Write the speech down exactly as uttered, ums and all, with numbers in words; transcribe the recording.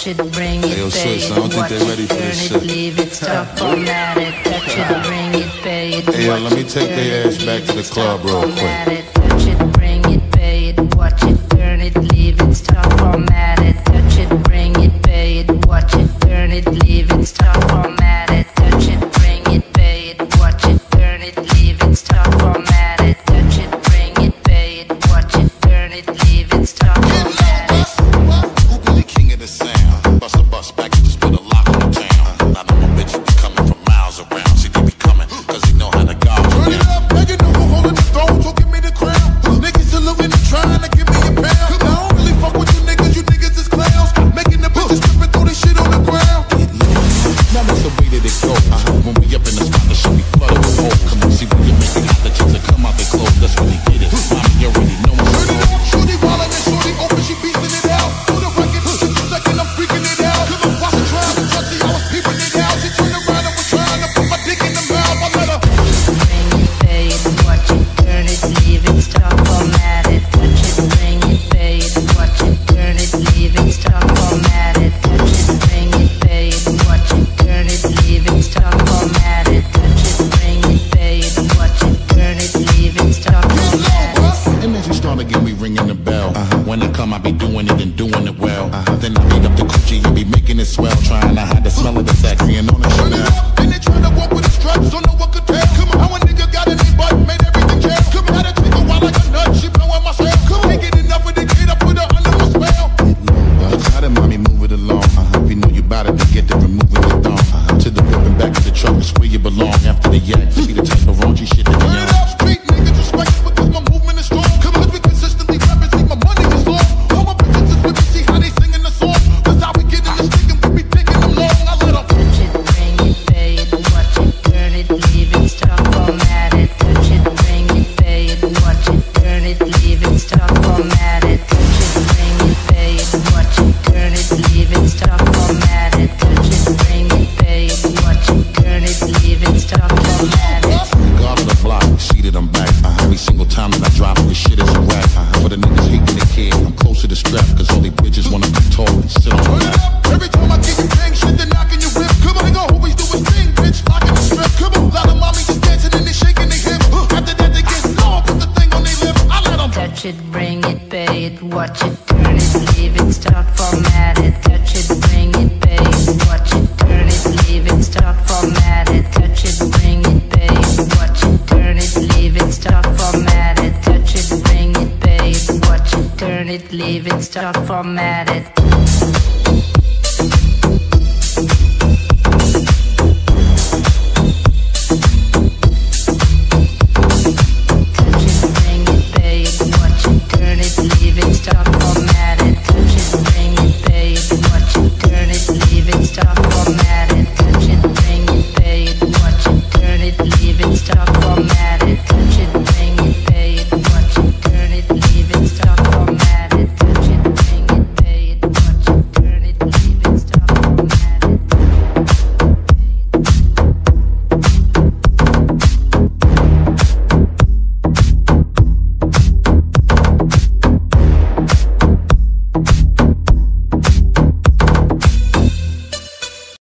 touch it, bring it, pay it, watch it, turn it, leave it, stop, format it, touch it, bring it, pay it, hey, yo, let me take their ass back to the club real quick. Touch it, bring it, pay it, watch it, turn it, leave it, stop, format it, touch it, bring it, pay it, watch it, turn it, leave it, stop, format it, touch it, bring it, pay it, watch it, turn it, leave it, stop, format it, touch it, bring it, pay it, watch it, turn it, leave it, stop, format it. Who be the king of the sound? Bust a bus back and just put a lock on the town. I know my bitch be coming from miles around. See, they be coming, cause he know how to go. Turn it up, nigga, know who holding the throne, so give me the crown. Niggas saluting and trying to give me a pound. I don't really fuck with you niggas, you niggas is clowns. Making the bitches strip and throw this shit on the ground. Now that's the way that it goes. Uh-huh. When we up in the spot, the shit be flooded with holes. Come on, see, when you make it hot, the chicks that come out their clothes, that's when they get it. Mommy, you already know what's Turn it up, shorty wildin' and shorty open, she beating it out. Do the record, just a second, I'm freaking it out. Come on, watch the trial, the judge, see, I was peeping it out. She turned around and was trying to put my dick in the mouth. I let her Bring it, pay it, watch it, turn it, leave it, stop, format it, touch it, bring it, pay it, watch it, turn it, leave it, stop, format it, touch it, bring it, pay it, watch it, turn it, leave it, stop, format it, touch it, bring it, pay it, watch it, turn it, leave it, stop, format it. And as you start again, we ringing the bell. Uh-huh. When I come, I be doing it and doing it well. Uh-huh. Then I beat up the coochie and be making it swell, trying to hide the smell of the sexy and on the turn it Chanel. up, and they trying to walk with the straps, don't know what could tell. Come on, how a nigga got in his butt, made everything count. Come on, had to take a while like a nut, she blowing my cell. Come on, ain't get enough of the kid, I put her under my spell. Try to mommy, move it along. Uh-huh. If you know you bout it, to get to removing the thong. Uh-huh. To the whip and back to the truck, it's where you belong. After the yak, see the type of raunchy shit that Turn you it up, street niggas respect it because my movement is strong. Come on, we consistently rapping, see my money is long. All my bitches is with me, see how they singing the song. Cause how we get in the stick and we be taking them long. I let them Touch it, bring it, pay it, watch it, turn it, leave it, stop, format it, touch it, bring it, pay it, watch it, turn it, leave it, stop, format it, touch it, bring it, pay it, watch it, turn it, leave it, stop, format it, touch it, bring it, pay it, watch it, turn it, leave it, stop, format it. God of the block, see that I'm back. Uh-huh. Every single time that I drop, this shit is a rap. Uh-huh. For the niggas hating the kid, I'm close to the strap, cause all they bitches wanna come tall and sit on turn my it up. Every time I get you bang shit, they're knocking your whip. Come on, nigga, always do his thing, bitch, locking the strip. Come on, lot of mommies just dancing and they shaking their hips. After that they get low, put the thing on their lip. I let them Touch it, bring it, pay it, watch it, turn it, leave it, stop, format it, touch it, bring it, pay it, watch it, turn it, leave it, stop, format it, touch it, bring it, pay it, watch it, turn it, leave it, stop, format it, touch it, bring it, pay it, watch it, turn it, leave it, stop, format it.